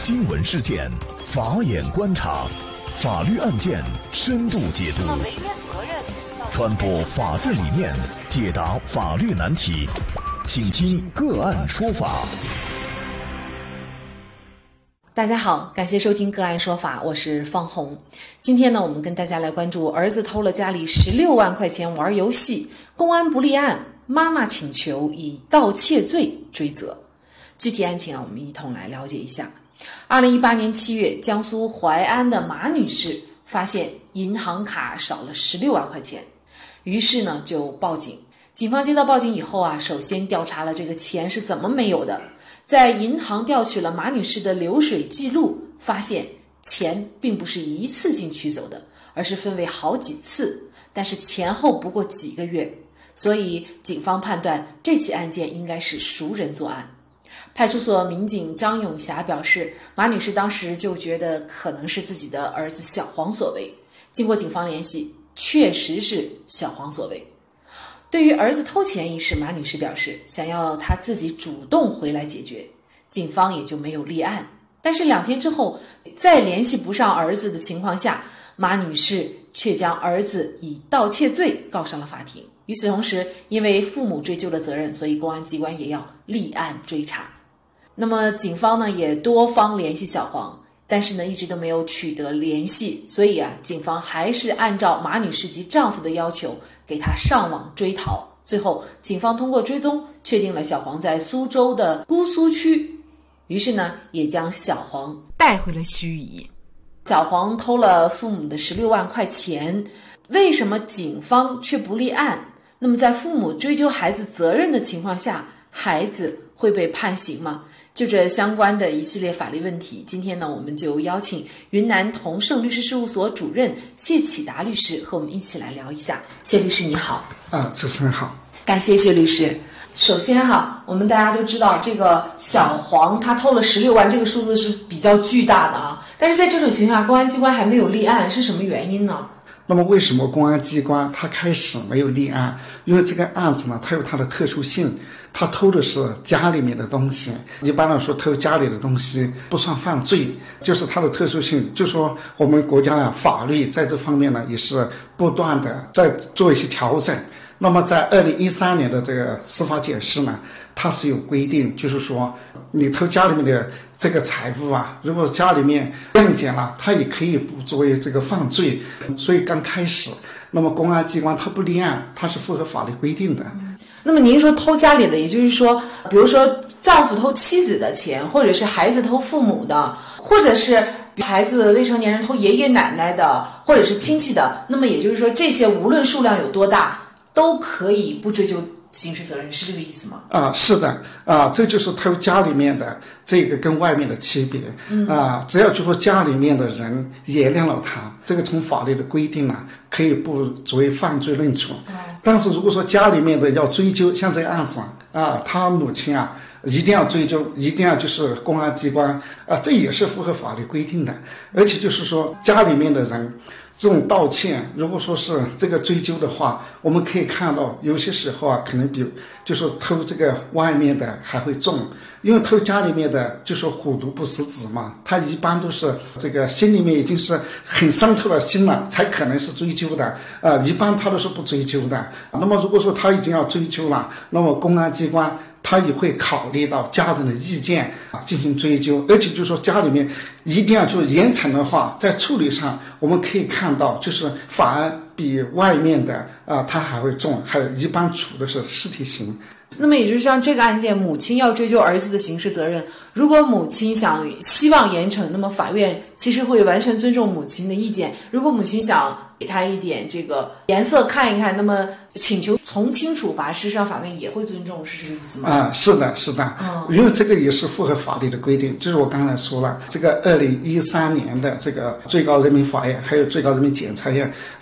新闻事件，法眼观察，法律案件深度解读，传播法治理念，解答法律难题，请听个案说法。 大家好，感谢收听个案说法，我是方红。今天呢，我们跟大家来关注儿子偷了家里16万块钱玩游戏，公安不立案，妈妈请求以盗窃罪追责。具体案情我们一同来了解一下。2018年7月，江苏淮安的马女士发现银行卡少了16万块钱，于是呢就报警。警方接到报警以后首先调查了这个钱是怎么没有的，在银行调取了马女士的流水记录，发现钱并不是一次性取走的，而是分为好几次，但是前后不过几个月，所以警方判断这起案件应该是熟人作案。派出所民警张永霞表示，马女士当时就觉得可能是自己的儿子小黄所为，经过警方联系，确实是小黄所为。对于儿子偷钱一事，马女士表示想要他自己主动回来解决，警方也就没有立案。但是2天之后，再联系不上儿子的情况下，马女士却将儿子以盗窃罪告上了法庭。与此同时，因为父母追究了责任，所以公安机关也要立案追查。那么警方呢也多方联系小黄，但是呢一直都没有取得联系，所以警方还是按照马女士及丈夫的要求给她上网追逃。最后警方通过追踪确定了小黄在苏州的姑苏区，于是呢也将小黄带回了盱眙。小黄偷了父母的16万块钱，为什么警方却不立案？那么在父母追究孩子责任的情况下，孩子会被判刑吗？就这相关的一系列法律问题，今天呢，我们就邀请云南同盛律师事务所主任谢启达律师和我们一起来聊一下。谢律师你好。 主持人好。 感谢谢律师。首先我们大家都知道这个小黄他偷了16万，这个数字是比较巨大的但是在这种情况下，公安机关还没有立案，是什么原因呢？ 那么为什么公安机关他开始没有立案？因为这个案子呢，它有它的特殊性，他偷的是家里面的东西。一般来说，偷家里的东西不算犯罪，就是它的特殊性。就说我们国家法律在这方面呢，也是不断的在做一些调整。那么在2013年的这个司法解释呢，它是有规定，就是说你偷家里面的这个财物如果家里面谅解了，它也可以不作为这个犯罪。所以刚开始，那么公安机关它不立案，它是符合法律规定的。 那么您说偷家里的，也就是说比如说丈夫偷妻子的钱，或者是孩子偷父母的，或者是孩子未成年人偷爷爷奶奶的，或者是亲戚的，那么也就是说这些无论数量有多大都可以不追究刑事责任，是这个意思吗？ 是的，这就是偷家里面的这个跟外面的区别。只要就说家里面的人原谅了他，这个从法律的规定可以不作为犯罪论处。但是如果说家里面的要追究，像这个案子他母亲一定要追究，一定要就是公安机关这也是符合法律规定的。而且就是说家里面的人这种盗窃，如果说是这个追究的话，我们可以看到有些时候可能比就是偷这个外面的还会重。因为偷家里面的就是虎毒不食子嘛，他一般都是这个心里面已经是很伤透了心了，才可能是追究的。一般他都是不追究的。那么如果说他已经要追究了，那么公安机关他也会考虑到家人的意见进行追究。而且就是说家里面一定要就是严惩的话，在处理上我们可以看到，就是反而比外面的他还会重，还有一般处的是尸体刑。 那么也就是像这个案件，母亲要追究儿子的刑事责任，如果母亲希望严惩，那么法院其实会完全尊重母亲的意见。如果母亲想给他一点这个颜色看一看，那么请求从轻处罚，事实上法院也会尊重，是这个意思吗？ 是的，是的。因为这个也是符合法律的规定。就是我刚才说了，这个2013年的这个最高人民法院还有最高人民检察院联合作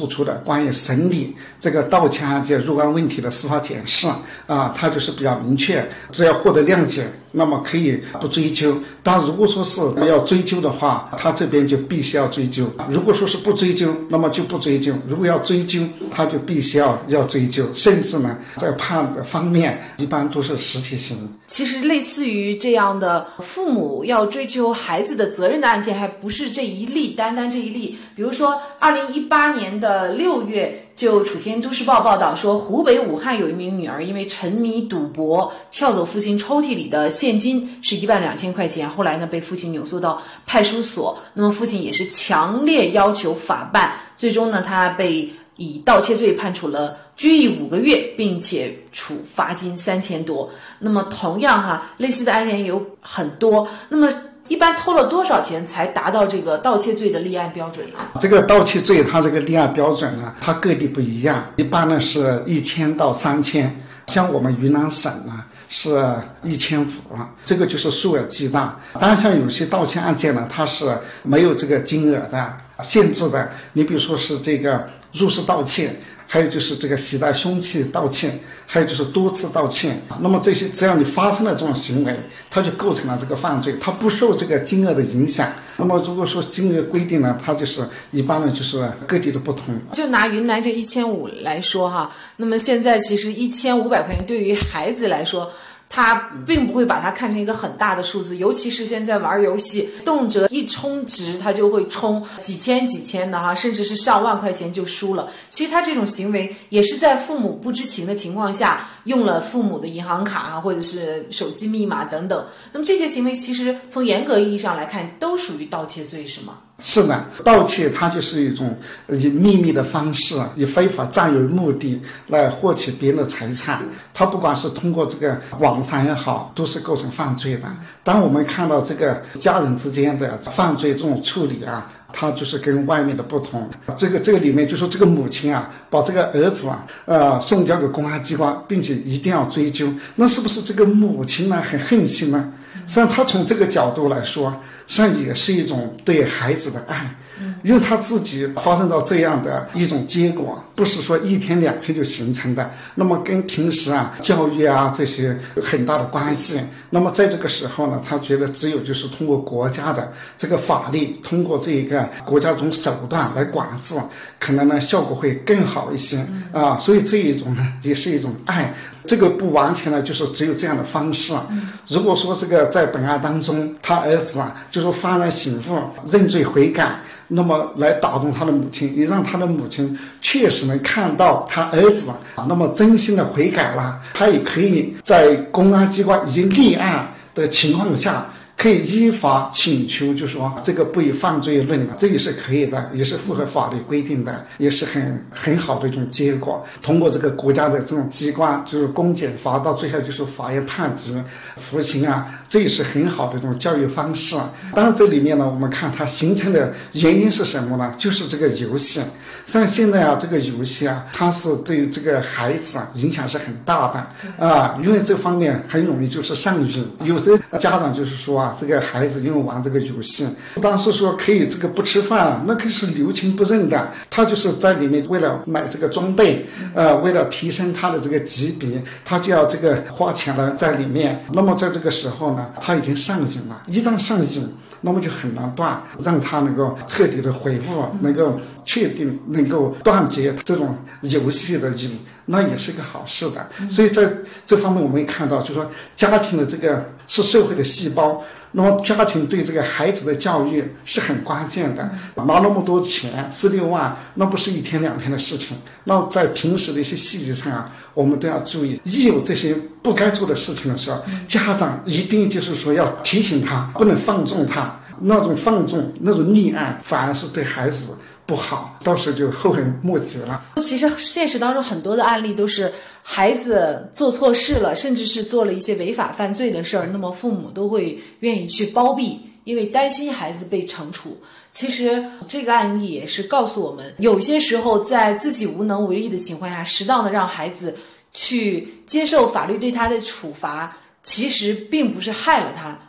做出的关于审理这个盗窃案件若干问题的司法解释它就是比较明确，只要获得谅解，那么可以不追究。但如果说是要追究的话，他这边就必须要追究。如果说是不追究，那么就不追究；如果要追究，他就必须要追究。甚至呢，在判的方面一般都是实体刑。 其实类似于这样的父母要追究孩子的责任的案件，还不是这一例，单这一例。比如说2018年的6月，就楚天都市报报道说，湖北武汉有一名女儿因为沉迷赌博，撬走父亲抽屉里的现金是12000块钱，后来呢被父亲扭送到派出所，那么父亲也是强烈要求法办，最终呢他被以盗窃罪判处了拘役5个月，并且处罚金3000多。那么同样类似的案件有很多。那么一般偷了多少钱才达到这个盗窃罪的立案标准呢？ 这个盗窃罪它这个立案标准呢，它各地不一样，一般呢是1000到3000，像我们云南省呢是1500，这个就是数额巨大。当然像有些盗窃案件呢，它是没有这个金额的限制的，你比如说是这个入室盗窃，还有就是这个携带凶器盗窃，还有就是多次盗窃。那么这些只要你发生了这种行为，它就构成了这个犯罪，它不受这个金额的影响。那么如果说金额规定呢，它就是一般呢就是各地的不同。 就拿云南这1500来说那么现在其实1500块钱对于孩子来说，他并不会把它看成一个很大的数字，尤其是现在玩游戏，动辄一充值他就会充几千的甚至是上万块钱就输了。其实他这种行为也是在父母不知情的情况下用了父母的银行卡或者是手机密码等等。那么这些行为其实从严格意义上来看都属于盗窃罪，是吗？ 是的，盗窃它就是一种以秘密的方式，以非法占有目的来获取别人的财产。它不管是通过这个网上也好，都是构成犯罪的。当我们看到这个家人之间的犯罪这种处理它就是跟外面的不同。这个里面就说这个母亲把这个儿子送交给公安机关，并且一定要追究，那是不是这个母亲呢很狠心呢？实际上他从这个角度来说，实际上也是一种对孩子的爱，因为他自己发生到这样的一种结果，不是说1天2天就形成的，那么跟平时教育这些有很大的关系。那么在这个时候呢，他觉得只有就是通过国家的这个法律，通过这个国家这种手段来管制，可能呢效果会更好一些所以这一种呢也是一种爱。这个不完全呢就是只有这样的方式。如果说这个在本案当中，他儿子就是幡然醒悟，认罪悔改，那么来打动他的母亲，也让他的母亲确实能看到他儿子那么真心的悔改了，他也可以在公安机关已经立案的情况下，可以依法请求，就是说这个不以犯罪论这也是可以的，也是符合法律规定的，也是很好的一种结果。通过这个国家的这种机关，就是公检法，到最后就是法院判决服刑这也是很好的一种教育方式。当然这里面呢，我们看它形成的原因是什么呢？就是这个游戏。像现在这个游戏它是对于这个孩子影响是很大的因为这方面很容易就是上瘾。有的家长就是说这个孩子因为玩这个游戏，不单是说可以这个不吃饭，那可是留情不认的，他就是在里面为了买这个装备为了提升他的这个级别，他就要这个花钱了在里面。那么在这个时候呢，他已经上瘾了，一旦上瘾，那么就很难断，让他能够彻底的恢复，能够确定能够断绝这种游戏的瘾，那也是个好事的。所以在这方面我们也看到，就是说家庭的这个是社会的细胞，那么家庭对这个孩子的教育是很关键的。拿那么多钱16万，那不是1天2天的事情，那在平时的一些细节上我们都要注意。一有这些不该做的事情的时候，家长一定就是说要提醒他，不能放纵他，那种放纵那种溺爱反而是对孩子不好，到时候就后悔莫及了。 其实现实当中很多的案例都是孩子做错事了，甚至是做了一些违法犯罪的事儿，那么父母都会愿意去包庇，因为担心孩子被惩处。其实这个案例也是告诉我们，有些时候在自己无能为力的情况下，适当的让孩子去接受法律对他的处罚，其实并不是害了他，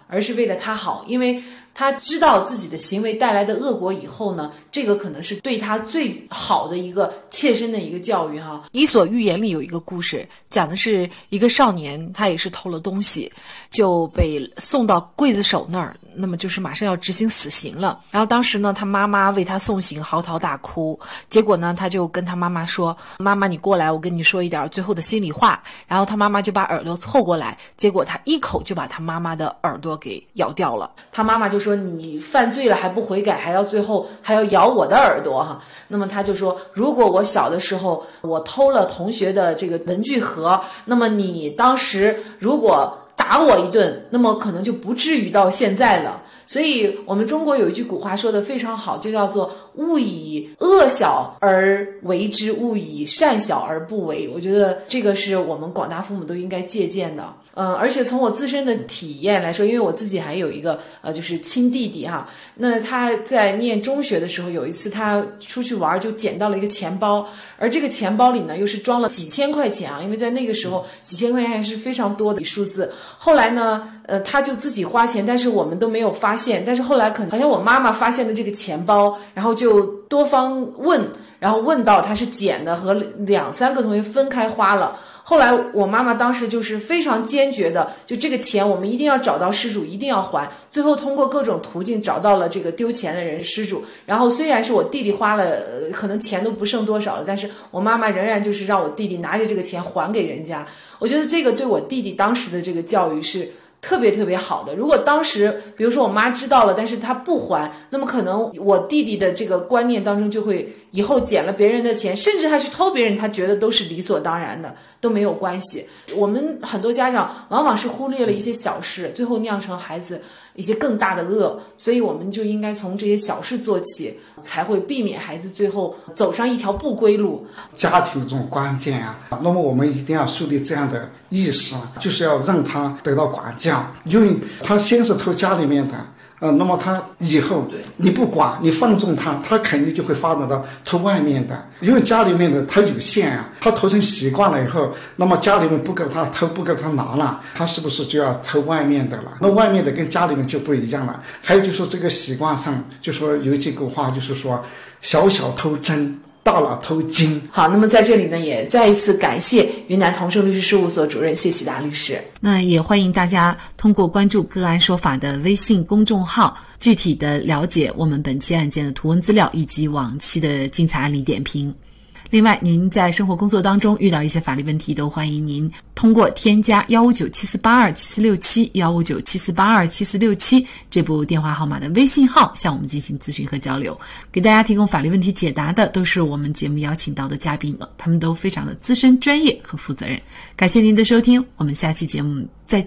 而是为了他好，因为他知道自己的行为带来的恶果以后呢，这个可能是对他最好的一个切身的一个教育哈。伊索寓言里有一个故事，讲的是一个少年，他也是偷了东西，就被送到刽子手那儿，那么就是马上要执行死刑了。然后当时呢，他妈妈为他送行嚎啕大哭，结果呢，他就跟他妈妈说：“妈妈，你过来，我跟你说一点最后的心里话。”然后他妈妈就把耳朵凑过来，结果他一口就把他妈妈的耳朵给咬掉了。他妈妈就说：“你犯罪了还不悔改，最后还要咬我的耳朵哈。”那么他就说：“如果我小的时候我偷了同学的这个文具盒，那么你当时如果打我一顿，那么可能就不至于到现在了。”所以我们中国有一句古话说得非常好，就叫做勿以恶小而为之，勿以善小而不为。我觉得这个是我们广大父母都应该借鉴的。而且从我自身的体验来说，因为我自己还有一个就是亲弟弟哈，那他在念中学的时候，有一次他出去玩就捡到了一个钱包，而这个钱包里呢又是装了几千块钱啊，因为在那个时候几千块钱是非常多的数字。后来呢他就自己花钱，但是我们都没有发现，但是后来可能好像我妈妈发现了这个钱包，然后就多方问，然后问到他是捡的，和2-3个同学分开花了。后来我妈妈当时就是非常坚决的，就这个钱我们一定要找到失主，一定要还。最后通过各种途径找到了这个丢钱的人失主，然后虽然是我弟弟花了可能钱都不剩多少了，但是我妈妈仍然就是让我弟弟拿着这个钱还给人家。我觉得这个对我弟弟当时的这个教育是特别特别好的。如果当时比如说我妈知道了，但是她不还，那么可能我弟弟的这个观念当中就会以后捡了别人的钱，甚至他去偷别人，他觉得都是理所当然的，都没有关系。我们很多家长往往是忽略了一些小事，最后酿成孩子一些更大的恶，所以我们就应该从这些小事做起，才会避免孩子最后走上一条不归路。 家庭的这种关键啊，那么我们一定要树立这样的意识，就是要让他得到管教，因为他先是偷家里面的。那么他以后你不管，你放纵他，他肯定就会发展到偷外面的，因为家里面的他有限啊，他偷成习惯了以后，那么家里面不给他偷，不给他拿了，他是不是就要偷外面的了？那外面的跟家里面就不一样了。还有就是说这个习惯上，就说有几句话就是说，小小偷针，大了偷金。 好，那么在这里呢，也再一次感谢云南同盛律师事务所主任谢喜达律师。那也欢迎大家通过关注个案说法的微信公众号，具体的了解我们本期案件的图文资料以及往期的精彩案例点评。另外，您在生活工作当中遇到一些法律问题，都欢迎您通过添加15974827467 15974827467这部电话号码的微信号向我们进行咨询和交流。给大家提供法律问题解答的都是我们节目邀请到的嘉宾了，他们都非常的资深、专业和负责任。感谢您的收听，我们下期节目再见。